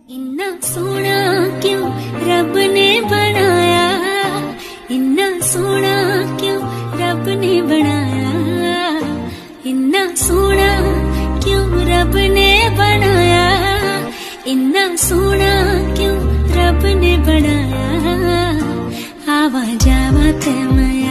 इन्ना सोना क्यों रब ने बनाया, इन्ना सोना क्यों रब ने बनाया, इन्ना सोना क्यों रब ने बनाया, इन्ना सोना क्यों रब ने बनाया। आवा जावा ते मैं